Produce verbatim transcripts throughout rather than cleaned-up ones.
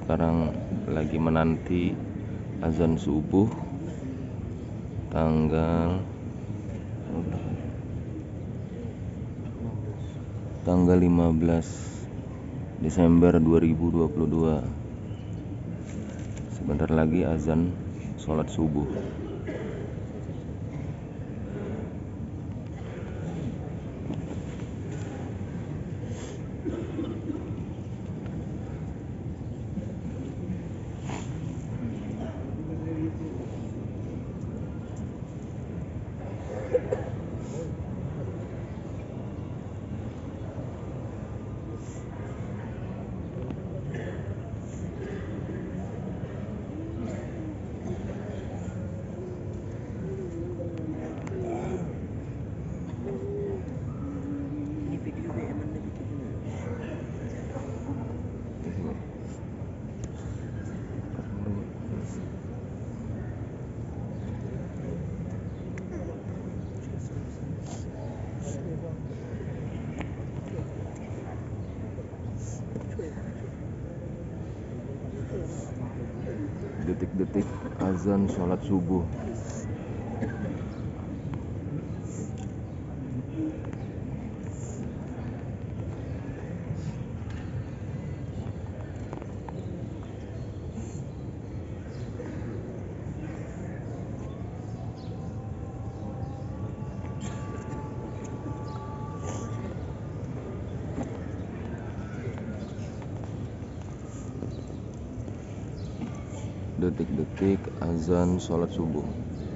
sekarang lagi menanti azan subuh tanggal tanggal lima belas Desember dua ribu dua puluh dua. Sebentar lagi azan sholat subuh. Detik-detik azan sholat subuh. Detik-detik azan sholat subuh.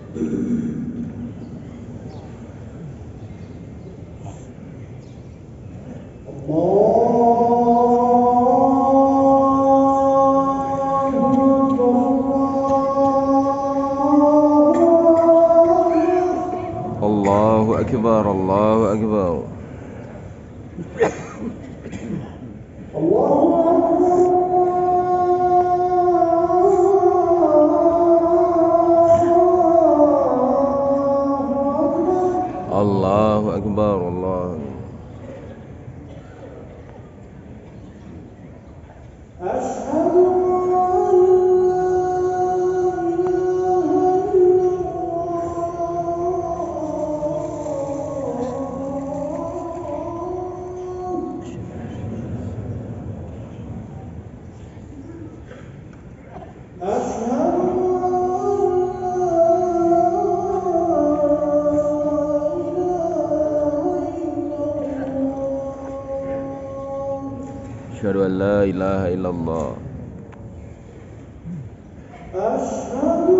Allahu Akbar, Allahu Akbar. Allahu Akbar, Allah. Asyhadu an la ilaha illallah. Asyhadu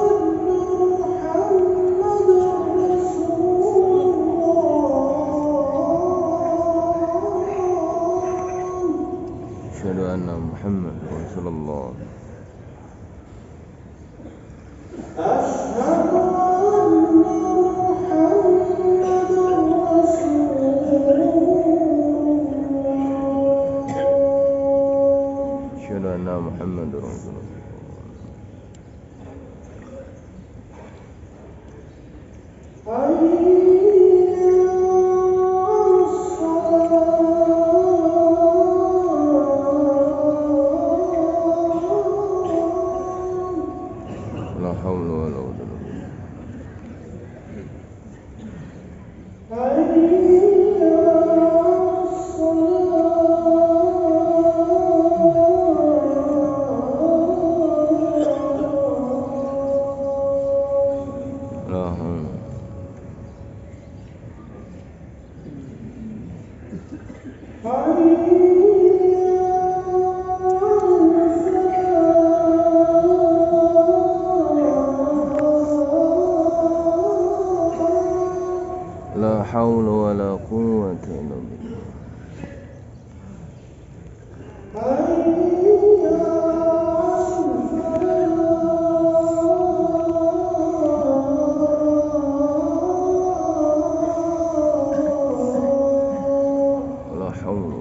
anna Muhammadar Rasulullah. Asyhadu anna Muhammadar Rasulullah. La haula wala quwwata illa la haula wala quwwata illa billah. La haula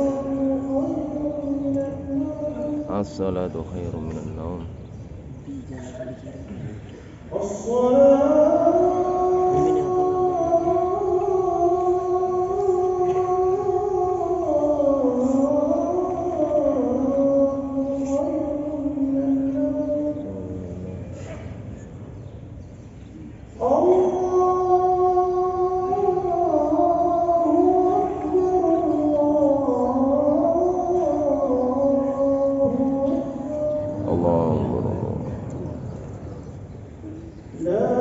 as-salatu khairum minan naum. Allah Allah. لا